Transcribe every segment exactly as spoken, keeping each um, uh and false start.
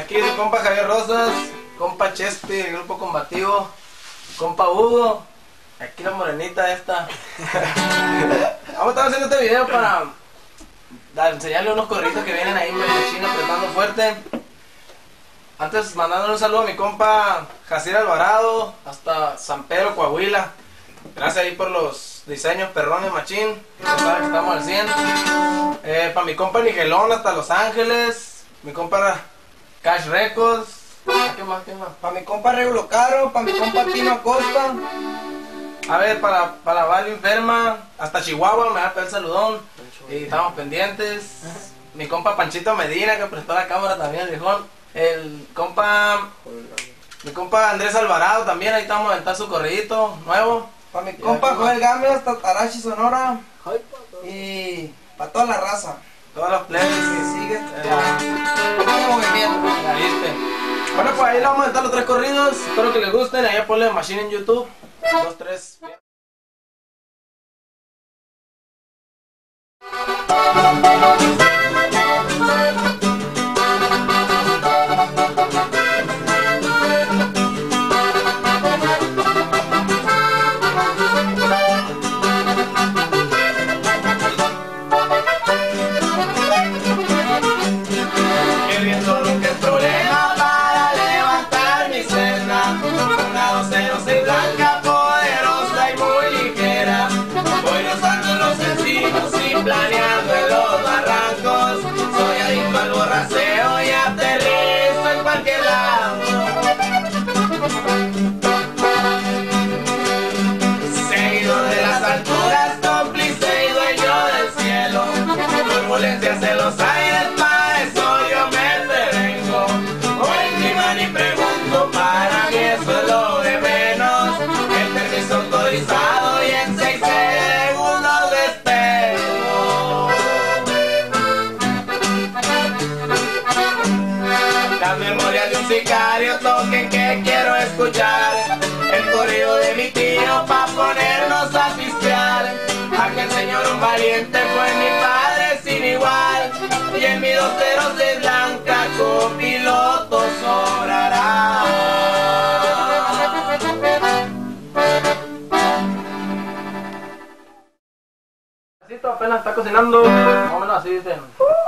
Aquí su compa Javier Rosas, compa Chespi, el grupo combativo, compa Hugo, aquí la morenita esta. Vamos a estar haciendo este video para dar, enseñarle unos corritos que vienen ahí en China apretando fuerte. Antes mandándole un saludo a mi compa Jacir Alvarado, hasta San Pedro, Coahuila. Gracias ahí por los diseños perrones machín. Ya saben que estamos al cien. Eh, para mi compa Nigelón hasta Los Ángeles. Mi compa Cash Records. ¿Qué más? ¿Qué más? Para mi compa Regulo Caro, para mi compa Tino Acosta. A ver, para, para Vale Enferma, hasta Chihuahua me da el saludón. Y estamos pendientes. Mi compa Panchito Medina, que prestó la cámara también, el viejón. El compa, mi compa Andrés Alvarado también, ahí estamos a aventar su corridito nuevo. Para mi compa Joel Gámez hasta Tarachi, Sonora. Y para toda la raza. Todos los players que sigue este eh, movimiento. Bueno, pues ahí le vamos a aventar los tres corridos. Espero que les gusten. Ahí ponle Machine en YouTube. Dos, tres. Planeando en los barrancos, soy adicto al borraceo y aterrizo en cualquier lado. Seguido de las alturas, cómplice y dueño del cielo, turbulencias en los aires, para eso yo me prevengo. Por encima ni pregunto, para mí eso es lo de menos. El permiso autorizado y en seis segundos despego. Las memorias de un sicario toquen que quiero escuchar. El corrido de mi tío pa' ponernos a pistear. Aquel señor un valiente fue mi padre sin igual. Y en mi dos ceros de blanca copiloto sobrará. Esto apenas está cocinando, más o menos así dicen.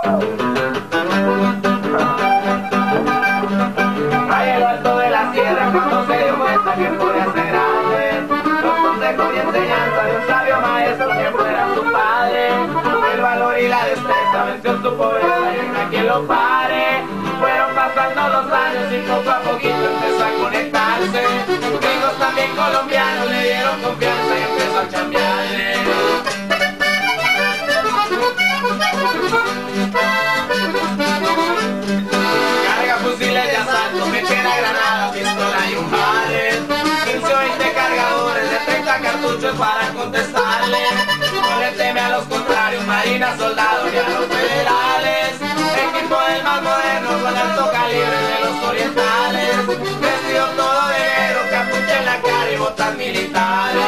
Ahí el alto de la sierra cuando se dio cuenta que podía ser grande. Los consejos y enseñanza de un sabio maestro que fuera su padre. El valor y la destreza venció su pobreza y no hay quien lo pare. Fueron pasando los años y poco a poquito empezó a conectarse. Gringos también colombianos le dieron confianza y empezó a chambearle. Carga fusiles de asalto, mechera, granadas, pistola y un barret. quince o veinte cargadores de treinta cartuchos para contestarle. No le teme a los contrarios, marina, soldados y a los federales. Equipo del más moderno con alto calibre de los orientales. Vestido todo de negro, capucha en la cara y botas militares.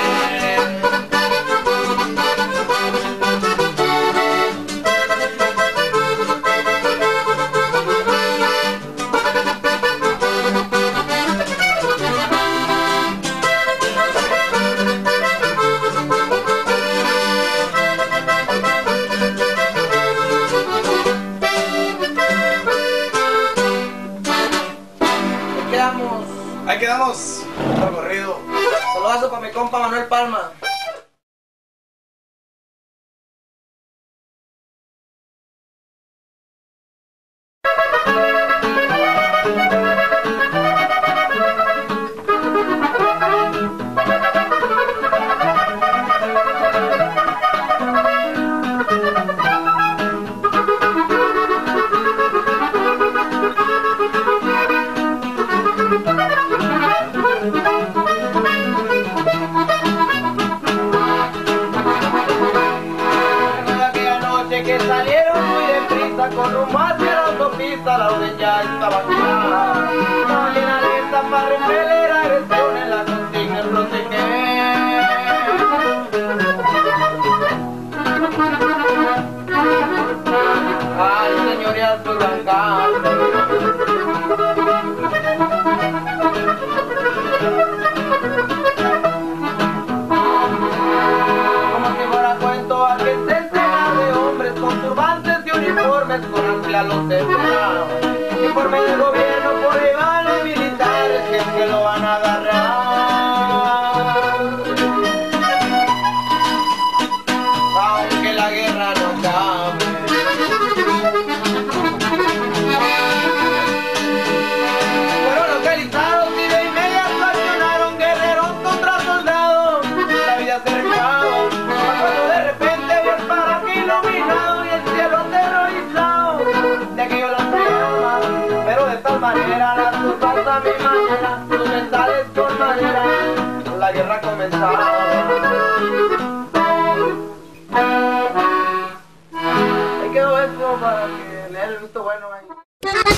Ahí quedamos, otro corrido. Saludazo para mi compa Manuel Palma. Que salieron muy deprisa con rumbo hacia la autopista, la orden ya estaba clara. No llena lenta para repeler agresiones, la consigna es proteger. Ay, señoría, su gran cambio. los esperaban. Y por medio del gobierno, por ahí van los militares que es que lo van a agarrar. Aunque la guerra no acabe. Fueron localizados y de inmediato accionaron guerreros contra soldados. La vida cercada, cuando de repente vio el paraje iluminado y el cielo aterrorizado. De aquello la llaman, pero de tal manera las cosas a mi manera, sus mentales con madera, la guerra comenzaba. Ahí quedó esto para que lean el visto bueno ahí.